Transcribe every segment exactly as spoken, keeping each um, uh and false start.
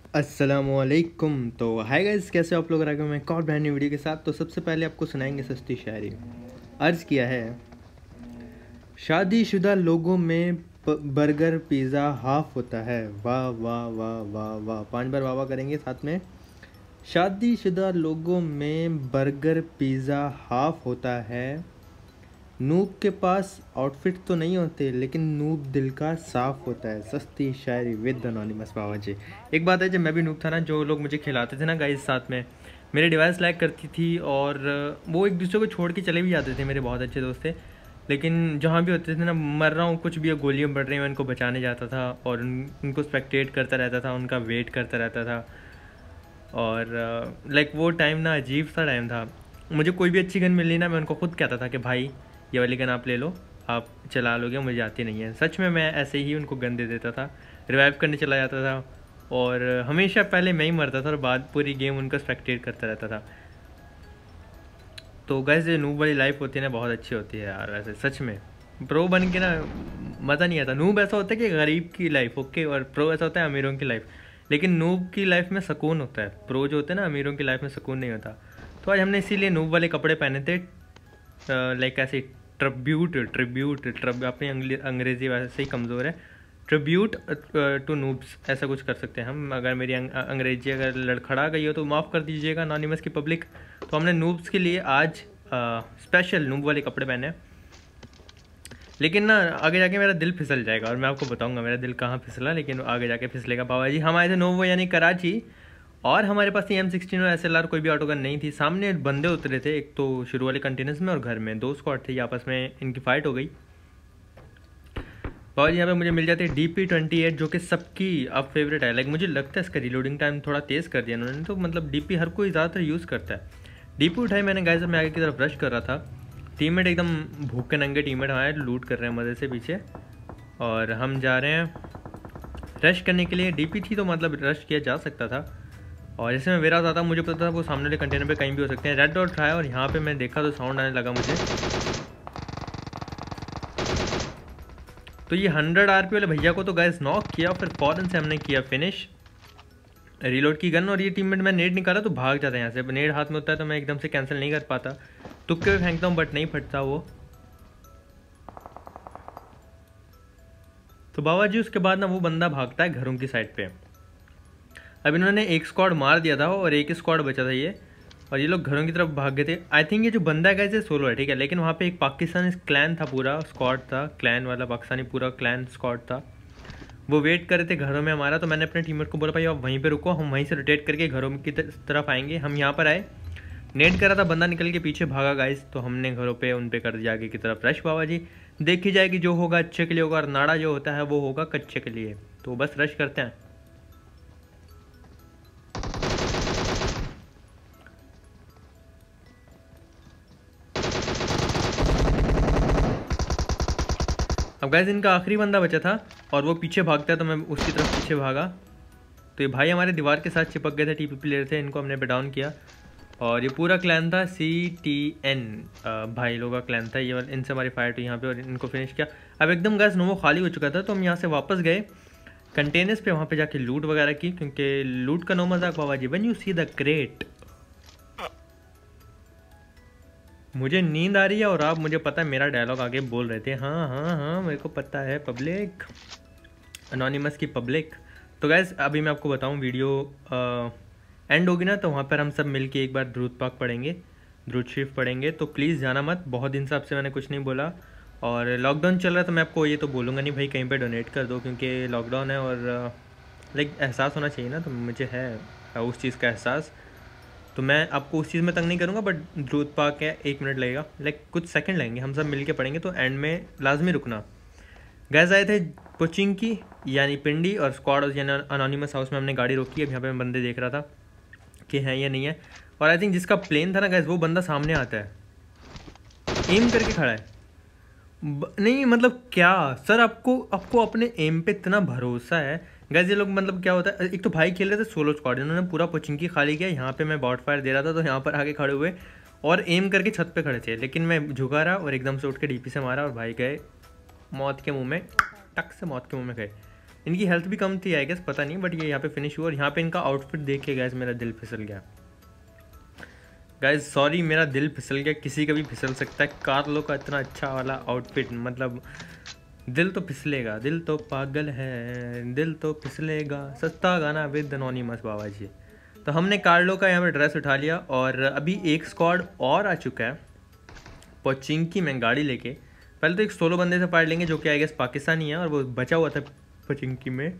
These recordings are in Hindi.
अस्सलामुअलैकुम। तो हाय गाइस, कैसे हो आप लोग? आगे मैं एक और ब्रांड न्यू वीडियो के साथ। तो सबसे पहले आपको सुनाएंगे सस्ती शायरी। अर्ज़ किया है, शादीशुदा लोगों में प- बर्गर पिज़्ज़ा हाफ होता है। वाह वाह वाह वाह वाह, पांच बार वाह वाह करेंगे साथ में। शादीशुदा लोगों में बर्गर पिज़्ज़ा हाफ होता है। नूब के पास आउटफिट तो नहीं होते, लेकिन नूब दिल का साफ होता है। सस्ती शायरी विद अनोनिमस बाबा जी। एक बात है, जब मैं भी नूब था ना, जो लोग मुझे खिलाते थे ना गाइस साथ में, मेरे डिवाइस लाइक करती थी और वो एक दूसरे को छोड़ के चले भी जाते थे। मेरे बहुत अच्छे दोस्त थे, लेकिन जहाँ भी होते थे ना, मर रहा हूँ कुछ भी, गोलियाँ बढ़ रही हैं, मैं उनको बचाने जाता था और उन, उनको स्पेक्टेट करता रहता था, उनका वेट करता रहता था। और लाइक वो टाइम ना अजीब सा टाइम था। मुझे कोई भी अच्छी गन मिली ना, मैं उनको खुद कहता था कि भाई ये वाली गन आप ले लो, आप चला लोगे, मुझे आती नहीं है। सच में मैं ऐसे ही उनको गन दे देता था, रिवाइव करने चला जाता था और हमेशा पहले मैं ही मरता था और बाद पूरी गेम उनको स्पेक्टेट करता रहता था। तो गैस जो नूब वाली लाइफ होती है ना, बहुत अच्छी होती है यार। वैसे सच में प्रो बन के ना मज़ा नहीं आता। नूब ऐसा होता है कि गरीब की लाइफ ओके, और प्रो ऐसा होता है अमीरों की लाइफ। लेकिन नूब की लाइफ में सुकून होता है, प्रो जो होते हैं ना अमीरों की लाइफ में सुकून नहीं होता। तो आज हमने इसीलिए नूब वाले कपड़े पहने थे, लाइक ऐसे ट्रिब्यूट ट्रिब्यूट ट्रब अपनी अंग्रेज़ी वैसे ही कमज़ोर है। ट्रिब्यूट टू नूब्स ऐसा कुछ कर सकते हैं हम। अगर मेरी अंग, अंग्रेजी अगर लड़खड़ा गई हो तो माफ़ कर दीजिएगा अनोनिमस की पब्लिक। तो हमने नूब्स के लिए आज स्पेशल नूब वाले कपड़े पहने हैं। लेकिन ना आगे जाके मेरा दिल फिसल जाएगा और मैं आपको बताऊंगा मेरा दिल कहाँ फिसला, लेकिन आगे जाके फिसलेगा। बाबा जी हम आए थे नोवो यानी कराची, और हमारे पास एम सिक्सटीन और एस एल आर कोई भी ऑटोगन नहीं थी। सामने बंदे उतरे थे, एक तो शुरू वाले कंटेनर्स में और घर में दो स्क्वाड थे, आपस में इनकी फाइट हो गई। बाबा जी यहाँ पे मुझे मिल जाती है डी पी ट्वेंटी एट, जो कि सबकी अब फेवरेट है। लाइक मुझे लगता है इसका रिलोडिंग टाइम थोड़ा तेज़ कर दिया इन्होंने, तो मतलब डी पी हर कोई ज़्यादातर यूज़ करता है। डी पी उठाई मैंने गाइस, मैं आगे की तरफ रश कर रहा था। टीममेट एकदम भूखे नंगे टीममेट हमारे लूट कर रहे हैं मज़े से पीछे, और हम जा रहे हैं रश करने के लिए। डीपी थी तो मतलब रश किया जा सकता था, और जैसे मैं वेरा आता मुझे पता था वो सामने वाले कंटेनर पे कहीं भी हो सकते हैं। रेड डॉट था और यहाँ पे मैं देखा तो साउंड आने लगा मुझे। तो ये हंड्रेड आरपी वाले भैया को तो गैस नॉक किया, फिर फौरन से हमने किया फिनिश, रीलोड की गन। और ये टीममेट मैं नेट निकाला तो भाग जाता है यहाँ से। नेट हाथ में होता है तो मैं एकदम से कैंसिल नहीं कर पाता, तुक्के में फेंकता हूँ बट नहीं फटता वो। तो बाबा जी उसके बाद ना वो बंदा भागता है घरों की साइड पे। अब इन्होंने एक स्क्वाड मार दिया था और एक स्क्वाड बचा था ये, और ये लोग घरों की तरफ भाग गए थे। आई थिंक ये जो बंदा है ये सोलो है, ठीक है, लेकिन वहाँ पे एक पाकिस्तानी क्लैन था, पूरा स्क्वाड था, क्लैन वाला पाकिस्तानी पूरा क्लैन स्क्वाड था। वो वेट कर रहे थे घरों में हमारा। तो मैंने अपने टीममेट को बोला भाई आप वहीं पे रुको, हम वहीं से रोटेट करके घरों की तरफ आएंगे। हम यहाँ पर आए, नेट करा था, बंदा निकल के पीछे भागा गाइस, तो हमने घरों पे उन पे कर दिया आगे की तरफ रश। बाबा जी देखी जाएगी, जो होगा अच्छे के लिए होगा, और नाड़ा जो होता है वो होगा कच्चे के लिए। तो बस रश करते हैं। अब गाइस इनका आखिरी बंदा बचा था और वो पीछे भागता है, तो मैं उसकी तरफ पीछे भागा। तो ये भाई हमारे दीवार के साथ चिपक गए थे, टीपी प्लेयर थे, इनको हमने डाउन किया। और ये पूरा क्लैन था सी टी एन, भाई लोगों का क्लैन था ये। इनसे हमारी फाइट हुई यहाँ पे और इनको फिनिश किया। अब एकदम गैस नोवो खाली हो चुका था, तो हम यहाँ से वापस गए कंटेनर्स पे, वहाँ पे जाके लूट वगैरह की, क्योंकि लूट का नो मजाक बाबा ji. When you see the crate, मुझे नींद आ रही है और आप मुझे पता है मेरा डायलॉग आगे बोल रहे थे। हाँ हाँ हाँ मेरे को पता है पब्लिक, अनोनिमस की पब्लिक। तो गैस अभी मैं आपको बताऊँ, वीडियो एंड होगी ना तो वहाँ पर हम सब मिल के एक बार द्रूद पाक पढ़ेंगे, द्रूद शरीफ पढ़ेंगे। तो प्लीज़ जाना मत, बहुत दिन से आपसे मैंने कुछ नहीं बोला, और लॉकडाउन चल रहा है तो मैं आपको ये तो बोलूँगा नहीं भाई कहीं पे डोनेट कर दो, क्योंकि लॉकडाउन है। और लाइक एहसास होना चाहिए ना, तो मुझे है उस चीज़ का एहसास। तो मैं आपको उस चीज़ में तंग नहीं करूँगा, बट द्रूद पाक है, एक मिनट लगेगा, लाइक कुछ सेकंड लगेंगे, हम सब मिल के पढ़ेंगे, तो एंड में लाजमी रुकना। गैस आए थे कोचिंग की यानी पिंडी, और स्क्वाड यानी अनोनिमस हाउस में हमने गाड़ी रोकी। अब यहाँ पे मैं बंदे देख रहा था कि हैं या नहीं है, और आई थिंक जिसका प्लेन था ना गैस, वो बंदा सामने आता है, एम करके खड़ा है। नहीं मतलब क्या सर, आपको आपको अपने एम पे इतना भरोसा है गैस? ये लोग मतलब क्या होता है, एक तो भाई खेल रहे थे सोलो स्क्वाड, इन्होंने पूरा कोचिंग की खाली किया। यहाँ पे मैं बॉट फायर दे रहा था, तो यहाँ पर आके खड़े हुए और एम करके छत पे खड़े थे, लेकिन मैं झुका रहा और एकदम से उठ के डीपी से मारा और भाई गए मौत के मुंह में, टक से मौत के मुंह में गए। इनकी हेल्थ भी कम थी आई गेस, पता नहीं, बट ये यहाँ पे फिनिश हुआ। और यहाँ पे इनका आउटफिट देख के गाइस मेरा दिल फिसल गया। गाइस सॉरी, मेरा दिल फिसल गया, किसी का भी फिसल सकता है। कार्लो का इतना अच्छा वाला आउटफिट, मतलब दिल तो फिसलेगा, दिल तो पागल है, दिल तो फिसलेगा, सस्ता गाना विद एनोनिमस बाबा जी। तो हमने कार्लो का यहाँ पे ड्रेस उठा लिया और अभी एक स्क्वाड और आ चुका है पोचिंकी में गाड़ी लेके। पहले तो एक सोलो बंदे से फाइट लेंगे जो कि आई गेस पाकिस्तानी है और वो बचा हुआ था पोचिंकी में।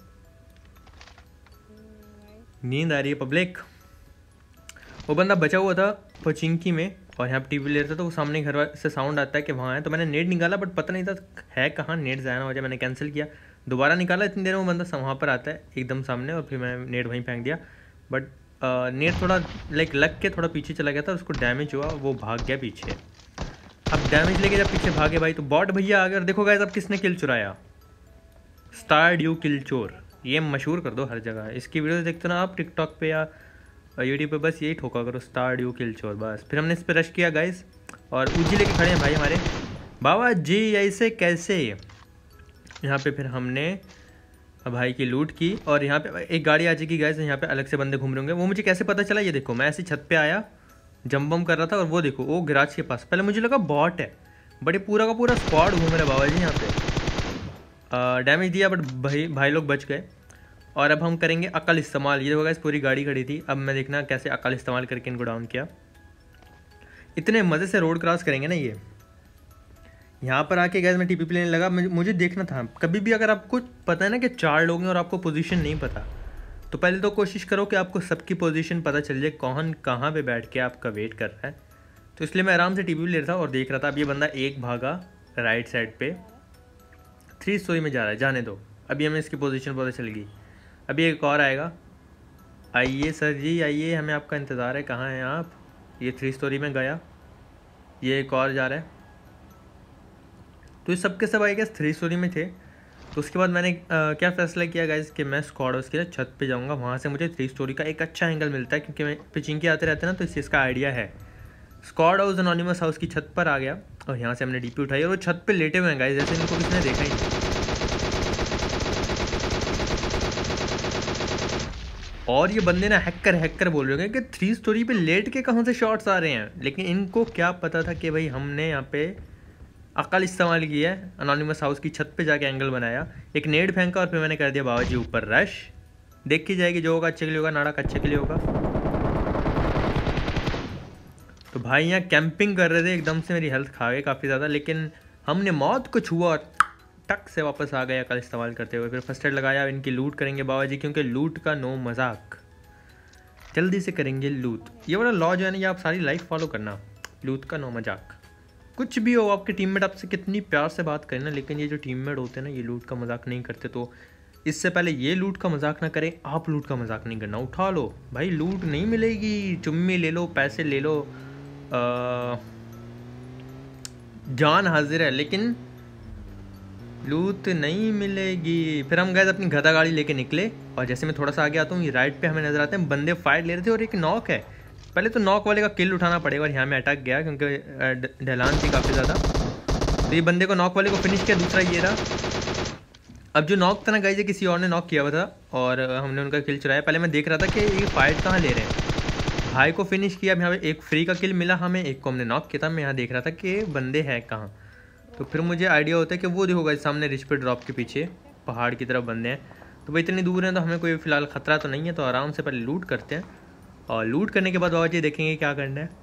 नींद आ रही है पब्लिक। वो बंदा बचा हुआ था पोचिंकी में और यहाँ पे टीवी ले रहा था, तो वो सामने घर से साउंड आता है कि वहाँ है। तो मैंने नेट निकाला बट पता नहीं था है कहाँ, नेट ज़ाया ना हो जाए, मैंने कैंसिल किया। दोबारा निकाला, इतनी देर में वो बंदा वहाँ पर आता है एकदम सामने और फिर मैं नेट वहीं फेंक दिया। बट नेट थोड़ा लाइक लग के थोड़ा पीछे चला गया था, उसको डैमेज हुआ, वो भाग गया पीछे। अब डैमेज लेके जब पीछे भागे भाई तो बॉट भैया आ गए। देखो गाइस अब किसने किल चुराया, स्टार ड्यू किल चोर। ये मशहूर कर दो हर जगह, इसकी वीडियो देखते ना आप टिकटॉक पे या यूट्यूब पे, बस यही ठोका करो स्टार ड्यू किल चोर बस। फिर हमने इस पर रश किया गाइस और उजी लेके खड़े हैं भाई हमारे बाबा जी, ऐसे कैसे। यहाँ पे फिर हमने भाई की लूट की और यहाँ पे एक गाड़ी आ जाएगी गाइस, यहाँ पे अलग से बंदे घूम रहे होंगे। वो मुझे कैसे पता चला, ये देखो मैं ऐसे छत पे आया, जंप बम कर रहा था और वो देखो वो गैराज के पास, पहले मुझे लगा बॉट है, बड़े पूरा का पूरा स्क्वाड घूम रहे बाबा जी यहाँ पे। डैमेज दिया बट भाई भाई लोग बच गए। और अब हम करेंगे अकल इस्तेमाल। ये होगा इस पूरी गाड़ी खड़ी थी, अब मैं देखना कैसे अकल इस्तेमाल करके इनको डाउन किया। इतने मज़े से रोड क्रॉस करेंगे ना ये। यहाँ पर आके गैस मैं टीपी लेने लगा, मुझे देखना था। कभी भी अगर आपको पता है ना कि चार लोग हैं और आपको पोजीशन नहीं पता, तो पहले तो कोशिश करो कि आपको सबकी पोजीशन पता चल जाए, कौन कहाँ पे बैठ के आपका वेट कर रहा है। तो इसलिए मैं आराम से टीपी ले रहा था और देख रहा था। अब ये बंदा एक भागा राइट साइड पे, थ्री स्टोरी में जा रहा है, जाने दो, अभी हमें इसकी पोजीशन पता चल गई। अभी एक और आएगा, आइए सर जी आइए, हमें आपका इंतज़ार है, कहाँ हैं आप। ये थ्री स्टोरी में गया, ये एक और जा रहा है। तो ये सब के सब आई गेस थ्री स्टोरी में थे। तो उसके बाद मैंने आ, क्या फ़ैसला किया गाइस कि मैं स्क्वाड हाउस के लिए छत पे जाऊंगा, वहाँ से मुझे थ्री स्टोरी का एक अच्छा एंगल मिलता है, क्योंकि मैं पिचिंग के आते रहते हैं ना, तो इस चीज़ का आइडिया है। स्क्वाड हाउस एनोनिमस हाउस की छत पर आ गया और यहाँ से हमने डीपी उठाई और वो छत पे लेटे हुए हैं गाइस, जैसे इनको किसी ने देखा ही नहीं। और ये बंदे ना हैकर हैकर बोल रहे हैं कि थ्री स्टोरी पे लेट के कहाँ से शॉट्स आ रहे हैं, लेकिन इनको क्या पता था कि भाई हमने यहाँ पे अकल इस्तेमाल की है। एनोनिमस हाउस की छत पे जाके एंगल बनाया, एक नेड फेंका और फिर मैंने कर दिया बाबा जी ऊपर रश। देखी जाएगी, जो होगा अच्छे के लिए होगा, नाटक अच्छे के लिए होगा। तो भाई यहाँ कैंपिंग कर रहे थे, एकदम से मेरी हेल्थ खा गई काफ़ी ज़्यादा, लेकिन हमने मौत को छुआ और टक से वापस आ गए अकल इस्तेमाल करते हुए। फिर फर्स्ट एड लगाया, इनकी लूट करेंगे बाबा जी, क्योंकि लूट का नो मजाक, जल्दी से करेंगे लूट। ये बड़ा लॉ जो है ना, ये आप सारी लाइफ फॉलो करना, लूट का नो मजाक। कुछ भी हो, आपके टीममेट आपसे कितनी प्यार से बात करें ना, लेकिन ये जो टीममेट होते हैं ना, ये लूट का मजाक नहीं करते। तो इससे पहले ये लूट का मजाक ना करें, आप लूट का मजाक नहीं करना। उठा लो भाई, लूट नहीं मिलेगी, चुम्मी ले लो, पैसे ले लो, आ, जान हाजिर है, लेकिन लूट नहीं मिलेगी। फिर हम गए अपनी गधा गाड़ी लेके निकले और जैसे मैं थोड़ा सा आगे आता हूँ, ये राइट पे हमें नजर आते हैं बंदे फाइट ले रहे थे और एक नॉक है। पहले तो नॉक वाले का किल उठाना पड़ेगा और यहाँ में अटक गया क्योंकि ढलान थी काफ़ी ज़्यादा। तो ये बंदे को नॉक वाले को फिनिश किया, दूसरा ये रहा। अब जो नॉक था ना गाइस, किसी और ने नॉक किया हुआ था और हमने उनका किल चुराया। पहले मैं देख रहा था कि ये फाइट कहाँ ले रहे हैं, भाई को फिनिश किया। अब यहाँ पे एक फ्री का किल मिला हमें, एक को हमने नॉक किया था। मैं यहाँ देख रहा था कि बंदे हैं कहाँ, तो फिर मुझे आइडिया होता है कि वो देखो गाइस सामने रिच पे ड्रॉप के पीछे पहाड़ की तरफ बंदे हैं। तो भाई इतनी दूर हैं तो हमें कोई फ़िलहाल ख़तरा तो नहीं है, तो आराम से पहले लूट करते हैं और लूट करने के बाद बाबा जी देखेंगे क्या करना है।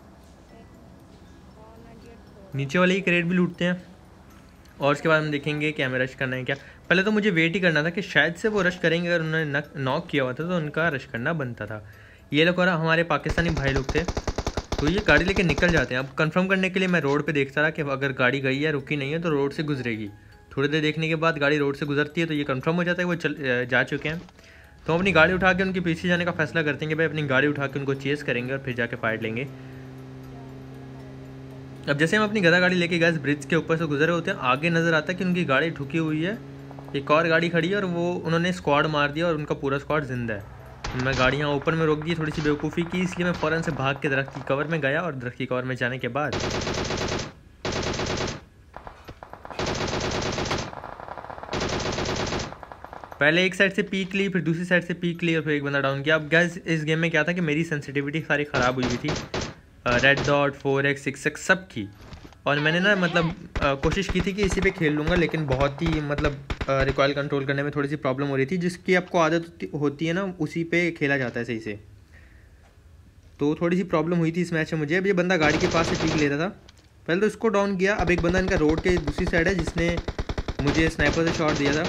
नीचे वाले ही क्रेट भी लूटते हैं और उसके बाद हम देखेंगे कि हमें रश करना है क्या। पहले तो मुझे वेट ही करना था कि शायद से वो रश करेंगे, अगर उन्होंने नॉक किया हुआ था तो उनका रश करना बनता था। ये लोग और हमारे पाकिस्तानी भाई लोग थे, तो ये गाड़ी लेके निकल जाते हैं। अब कंफर्म करने के लिए मैं रोड पे देखता रहा कि अगर गाड़ी गई है रुकी नहीं है तो रोड से गुजरेगी। थोड़ी देर देखने के बाद गाड़ी रोड से गुजरती है तो ये कंफर्म हो जाता है वो चल जा चुके हैं। तो हम अपनी गाड़ी उठा के उनके पीछे जाने का फैसला करते हैं कि भाई अपनी गाड़ी उठा के उनको चेस करेंगे और फिर जाके फाइट लेंगे। अब जैसे हम अपनी गधा गाड़ी लेके गए ब्रिज के ऊपर से गुजरे होते हैं, आगे नज़र आता है कि उनकी गाड़ी ठुकी हुई है, एक और गाड़ी खड़ी है और वो उन्होंने स्क्वाड मार दिया और उनका पूरा स्क्वाड जिंदा है। मैं गाड़ी यहाँ ऊपर में रोक दी, थोड़ी सी बेवकूफ़ी की, इसलिए मैं फ़ौरन से भाग के दरख्त की कवर में गया और दरख्त की कवर में जाने के बाद पहले एक साइड से पीक ली, फिर दूसरी साइड से पीक ली और फिर एक बंदा डाउन किया। अब गैस इस गेम में क्या था कि मेरी सेंसिटिविटी सारी ख़राब हुई हुई थी, red dot, four x, six x सब की, और मैंने ना मतलब आ, कोशिश की थी कि इसी पे खेल लूँगा, लेकिन बहुत ही मतलब रिकॉइल कंट्रोल करने में थोड़ी सी प्रॉब्लम हो रही थी। जिसकी आपको आदत होती है ना उसी पे खेला जाता है सही से, तो थोड़ी सी प्रॉब्लम हुई थी इस मैच में मुझे। अब ये बंदा गाड़ी के पास से पीक ले रहा था, पहले तो इसको डाउन किया। अब एक बंदा इनका रोड के दूसरी साइड है जिसने मुझे स्नाइपर से शॉट दिया था।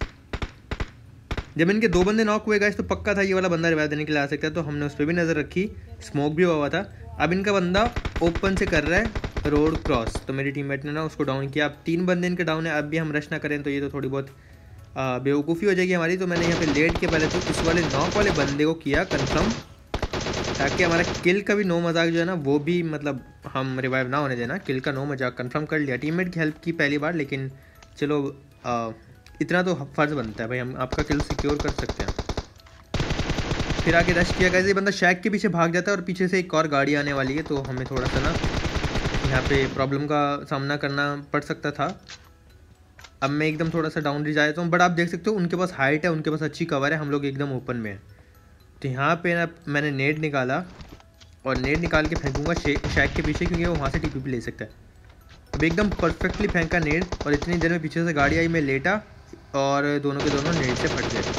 जब इनके दो बंदे नॉक हुए गाइस तो पक्का था ये वाला बंदा रिवाइव देने के लिए आ सकता है, तो हमने उस पर भी नज़र रखी। स्मोक भी हुआ हुआ था। अब इनका बंदा ओपन से कर रहा है रोड क्रॉस, तो मेरी टीममेट ने ना उसको डाउन किया। अब तीन बंदे इनके डाउन है। अब भी हम रश ना करें तो ये तो थोड़ी बहुत बेवकूफ़ी हो जाएगी हमारी, तो मैंने यहाँ पे लेट के पहले तो इस वाले नॉक वाले बंदे को किया कंफर्म, ताकि हमारा किल का भी नो मजाक जो है ना वो भी मतलब हम रिवाइव ना होने देना। किल का नो मजाक कंफर्म कर लिया। टीममेट की हेल्प की पहली बार, लेकिन चलो आ, इतना तो फ़र्ज़ बनता है भाई, हम आपका किल सिक्योर कर सकते हैं। फिर आगे रश किया गया। ये बंदा शैक के पीछे भाग जाता है और पीछे से एक और गाड़ी आने वाली है, तो हमें थोड़ा सा ना यहाँ पे प्रॉब्लम का सामना करना पड़ सकता था। अब मैं एकदम थोड़ा सा डाउन जा जाता हूँ, बट आप देख सकते हो उनके पास हाइट है, उनके पास अच्छी कवर है, हम लोग एकदम ओपन में हैं। तो यहाँ पे ना मैंने नेट निकाला और नेट निकाल के फेंकूँगा शैक के पीछे, क्योंकि वो वहाँ से टीपी ले सकता है। अब एकदम परफेक्टली फेंका नेट, और इतनी देर में पीछे से गाड़ी आई, मैं लेटा और दोनों के दोनों नेट से फट गए।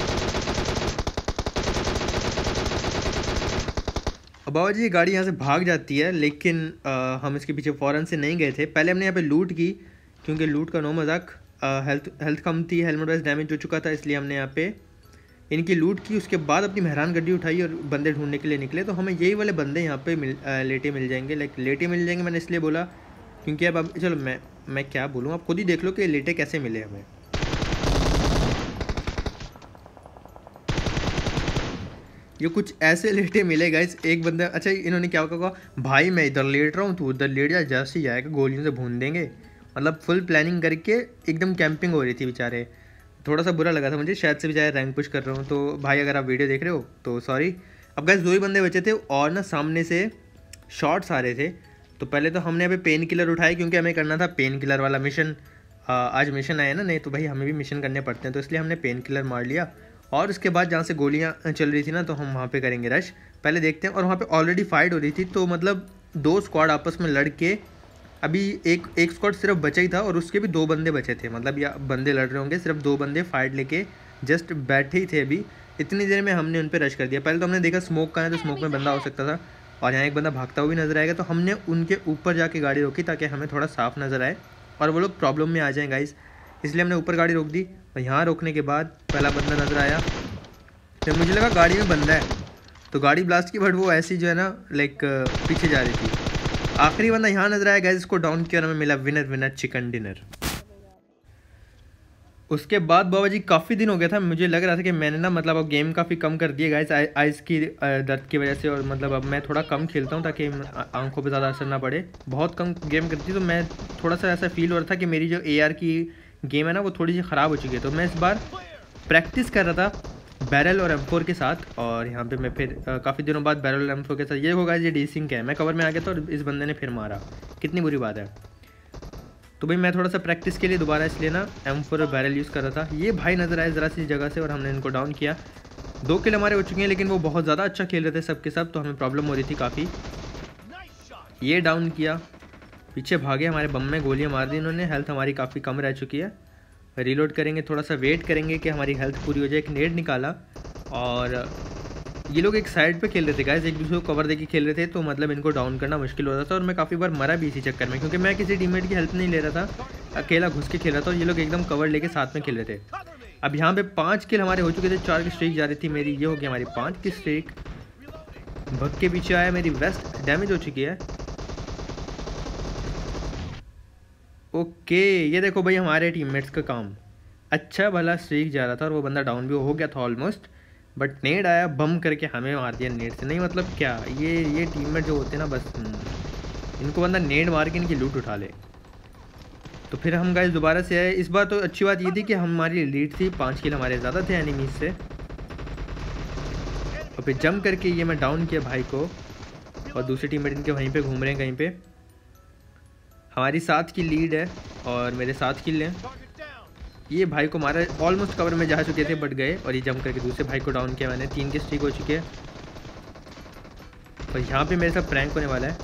अब बाबा जी ये गाड़ी यहाँ से भाग जाती है, लेकिन आ, हम इसके पीछे फ़ौरन से नहीं गए थे। पहले हमने यहाँ पे लूट की, क्योंकि लूट का नो मजाक, हेल्थ हेल्थ कम थी, हेलमेट वाइज डैमेज हो चुका था, इसलिए हमने यहाँ पे इनकी लूट की। उसके बाद अपनी मेहरान गड्डी उठाई और बंदे ढूंढने के लिए निकले। तो हमें यही वाले बंदे यहाँ पे मिल आ, लेटे मिल जाएंगे। लाइक लेटे मिल जाएंगे मैंने इसलिए बोला क्योंकि अब अब चलो मैं मैं क्या बोलूँ, आप खुद ही देख लो कि लेटे कैसे मिले हमें। ये कुछ ऐसे लेटे मिले गाइस। एक बंदा, अच्छा इन्होंने क्या कहा, भाई मैं इधर लेट रहा हूँ तो उधर लेट जा, जैसे ही आएगा गोलियों से भून देंगे। मतलब फुल प्लानिंग करके एकदम कैंपिंग हो रही थी बेचारे। थोड़ा सा बुरा लगा था मुझे, शायद से बेचारे रैंक पुश कर रहा हूँ। तो भाई अगर आप वीडियो देख रहे हो तो सॉरी। अब गाइस दो ही बंदे बचे थे और ना सामने से शॉट्स आ रहे थे। तो पहले तो हमने अभी पेन किलर उठाए, क्योंकि हमें करना था पेन किलर वाला मिशन। आज मिशन आया ना, नहीं तो भाई हमें भी मिशन करने पड़ते हैं, तो इसलिए हमने पेन किलर मार लिया। और उसके बाद जहाँ से गोलियाँ चल रही थी ना, तो हम वहाँ पे करेंगे रश। पहले देखते हैं। और वहाँ पे ऑलरेडी फाइट हो रही थी, तो मतलब दो स्क्वाड आपस में लड़ के, अभी एक एक स्क्वाड सिर्फ बचा ही था और उसके भी दो बंदे बचे थे। मतलब या बंदे लड़ रहे होंगे, सिर्फ दो बंदे फाइट लेके जस्ट बैठे ही थे अभी। इतनी देर में हमने उन पर रश कर दिया। पहले तो हमने देखा स्मोक का है, तो स्मोक में बंदा हो सकता था, और यहाँ एक बंदा भागता हुआ भी नजर आएगा। तो हमने उनके ऊपर जाके गाड़ी रोकी ताकि हमें थोड़ा साफ नज़र आए और वो लोग प्रॉब्लम में आ जाएँ गाइस, इसलिए हमने ऊपर गाड़ी रोक दी। और यहाँ रोकने के बाद पहला बंदा नज़र आया, फिर मुझे लगा गाड़ी में बंदा है, तो गाड़ी ब्लास्ट की, बट वो ऐसी जो है ना लाइक पीछे जा रही थी। आखिरी बंदा यहाँ नजर आया गाइस, इसको डाउन किया और हमें मिला विनर विनर चिकन डिनर। उसके बाद बाबा जी काफ़ी दिन हो गया था, मुझे लग रहा था कि मैंने ना मतलब अब गेम काफ़ी कम कर दिए गाइस आइज़ की दर्द की वजह से, और मतलब अब मैं थोड़ा कम खेलता हूँ ताकि आंखों पे ज़्यादा असर ना पड़े। बहुत कम गेम करती, तो मैं थोड़ा सा ऐसा फील हो रहा था कि मेरी जो ए आर की गेम है ना वो थोड़ी सी ख़राब हो चुकी है। तो मैं इस बार प्रैक्टिस कर रहा था बैरल और एम फोर के साथ, और यहाँ पे मैं फिर काफ़ी दिनों बाद बैरल और एम फोर के साथ, ये होगा ये डी सिंक है, मैं कवर में आ गया था और इस बंदे ने फिर मारा, कितनी बुरी बात है। तो भाई मैं थोड़ा सा प्रैक्टिस के लिए दोबारा इसलिए ना एम फोर और बैरल यूज़ कर रहा था। ये भाई नज़र आए ज़रा सी जगह से और हमने इनको डाउन किया। दो किल हमारे हो चुके हैं, लेकिन वो बहुत ज़्यादा अच्छा खेल रहे थे सब के सब, तो हमें प्रॉब्लम हो रही थी काफ़ी। ये डाउन किया, पीछे भागे, हमारे बम में गोलियाँ मार दी इन्होंने। हेल्थ हमारी काफ़ी कम रह चुकी है, रीलोड करेंगे, थोड़ा सा वेट करेंगे कि हमारी हेल्थ पूरी हो जाए। एक नेड निकाला और ये लोग एक साइड पे खेल रहे थे गाइस, एक दूसरे को कवर देके खेल रहे थे, तो मतलब इनको डाउन करना मुश्किल हो रहा था। और मैं काफ़ी बार मरा भी इसी चक्कर में, क्योंकि मैं किसी टीममेट की हेल्प नहीं ले रहा था, अकेला घुस के खेल रहा था और ये लोग एकदम कवर लेके साथ में खेल रहे थे। अब यहाँ पे पाँच किल हमारे हो चुके थे, चार की स्ट्रीक जा रही थी मेरी, ये हो गया हमारी पाँच की स्ट्रीक। भग के पीछे आया, मेरी वेस्ट डैमेज हो चुकी है। ओके ये देखो भाई हमारे टीममेट्स का काम, अच्छा भला स्ट्रीक जा रहा था और वो बंदा डाउन भी हो गया था ऑलमोस्ट, बट नेड आया बम करके हमें मार दिया नेड से। नहीं मतलब क्या ये ये टीममेट जो होते हैं ना, बस इनको बंदा नेड मार के इनकी लूट उठा ले। तो फिर हम गाइस दोबारा से आए। इस बार तो अच्छी बात ये थी कि हमारी लीड थी, पाँच किल हमारे ज़्यादा थे एनिमीज से। और फिर जंप करके ये मैं डाउन किया भाई को, और दूसरी टीममेट इनके वहीं पे घूम रहे हैं कहीं पे। हमारी सात की लीड है और मेरे सात किल हैं। ये भाई को मारा, ऑलमोस्ट कवर में जा चुके थे बट गए, और ये जंप करके दूसरे भाई को डाउन किया मैंने। तीन के स्ट्रीक हो चुके हैं और यहाँ पे मेरे साथ प्रैंक होने वाला है।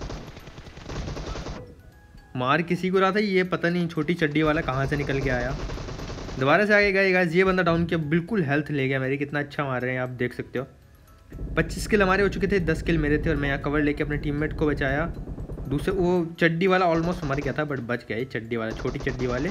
मार किसी को रहा था, ये पता नहीं छोटी चड्डी वाला कहाँ से निकल के आया। दोबारा से आगे गए गाइस, ये बंदा डाउन किया, बिल्कुल हेल्थ ले गया मेरी। कितना अच्छा मार रहे हैं आप देख सकते हो। पच्चीस किल हमारे हो चुके थे, दस किल मेरे थे, और मैं यहाँ कवर लेके अपने टीममेट को बचाया। दूसरे वो चड्डी वाला ऑलमोस्ट मर गया था बट बच गया, ये चड्डी वाला, छोटी चड्डी वाले।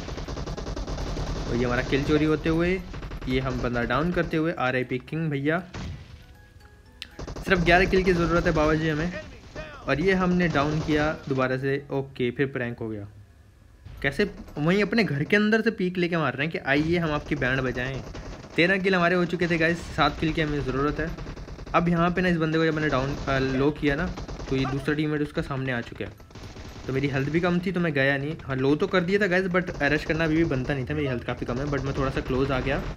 और ये हमारा किल चोरी होते हुए, ये हम बंदा डाउन करते हुए। आर आई पी किंग भैया। सिर्फ ग्यारह किल की ज़रूरत है बाबा जी हमें, और ये हमने डाउन किया दोबारा से। ओके, फिर प्रैंक हो गया। कैसे वहीं अपने घर के अंदर से पीक लेके मार रहे हैं कि आइए हम आपकी बैंड बजाएं। तेरह किल हमारे हो चुके थे गाइस, सात किल की हमें ज़रूरत है। अब यहाँ पे ना इस बंदे को जब मैंने डाउन लो किया ना, तो ये दूसरा टीममेट उसका सामने आ चुका है। तो मेरी हेल्थ भी कम थी तो मैं गया नहीं। हाँ, लो तो कर दिया था गाइस, बट अरेस्ट करना अभी भी बनता नहीं था। मेरी हेल्थ काफ़ी कम है, बट मैं थोड़ा सा क्लोज आ गया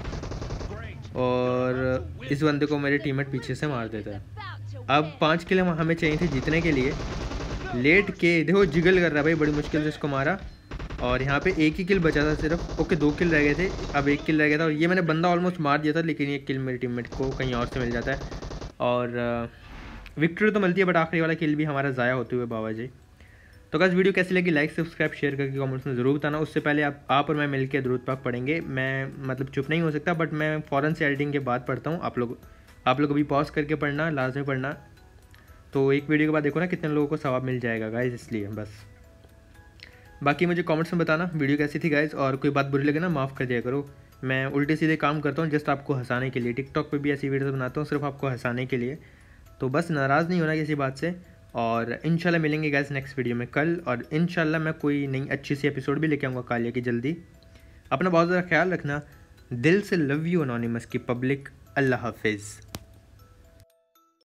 और इस बंदे को मेरे टीममेट पीछे से मार देता है। अब पाँच किल हमें चाहिए थे जीतने के लिए। लेट के देखो जिगल कर रहा है भाई, बड़ी मुश्किल से इसको मारा, और यहाँ पे एक ही किल बचा था सिर्फ। ओके, दो किल रह गए थे, अब एक किल रह गया था, और ये मैंने बंदा ऑलमोस्ट मार दिया था, लेकिन ये किल मेरे टीममेट को कहीं और से मिल जाता है और विक्ट्री तो मिलती है, बट आखिरी वाला किल भी हमारा ज़ाया होते हुए बाबा जी। तो गाइस वीडियो कैसी लगी, लाइक सब्सक्राइब शेयर करके कमेंट्स में ज़रूर बताना। उससे पहले आप आप और मैं मिलकर दुरूद पाक पढ़ेंगे। मैं मतलब चुप नहीं हो सकता, बट मैं फ़ौरन से एडिटिंग के बाद पढ़ता हूँ। आप लोग आप लोग अभी पॉज करके पढ़ना, लाजमी पढ़ना। तो एक वीडियो के बाद देखो ना कितने लोगों को सवाब मिल जाएगा गाइस, इसलिए बस। बाकी मुझे कमेंट्स में बताना वीडियो कैसी थी गाइस, और कोई बात बुरी लगे ना माफ़ कर दिया करो। मैं उल्टे सीधे काम करता हूँ जस्ट आपको हंसाने के लिए। टिकटॉक पे भी ऐसी वीडियोस बनाता हूँ सिर्फ आपको हंसाने के लिए। तो बस नाराज़ नहीं होना किसी बात से, और इंशाल्लाह मिलेंगे गाइस नेक्स्ट वीडियो में कल, और इंशाल्लाह मैं कोई नई अच्छी सी एपिसोड भी लेके आऊँगा कालिया की जल्दी। अपना बहुत ज़्यादा ख्याल रखना। दिल से लव यू अनोनिमस की पब्लिक। अल्लाह हाफिज़।